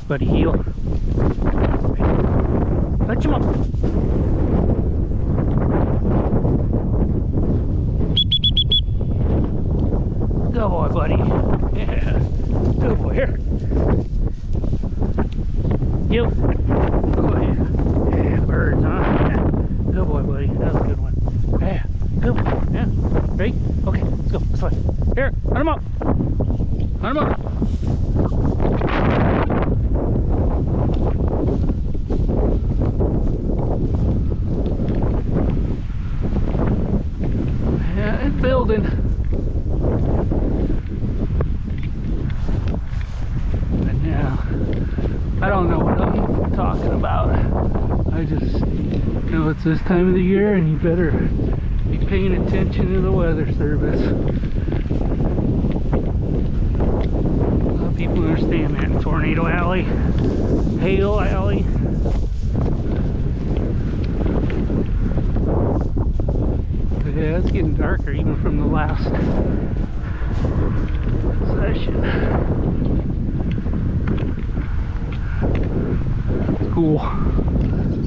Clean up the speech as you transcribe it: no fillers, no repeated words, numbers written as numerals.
buddy, heel. Touch him up. Good boy, buddy. Yeah. Good boy. Here. You. Go ahead. Yeah, birds, huh? Yeah. Good boy, buddy. That was a good one. Yeah. Good boy. Yeah. Ready? Okay. Let's go. This way. Here. Hunt him up. Hunt him up. Yeah, it's building. But now, I don't know what I'm talking about. I just know it's this time of the year and you better be paying attention to the weather service. A lot of people understand that. Tornado alley, hail alley. But yeah, it's getting darker even from the last session. It's cool.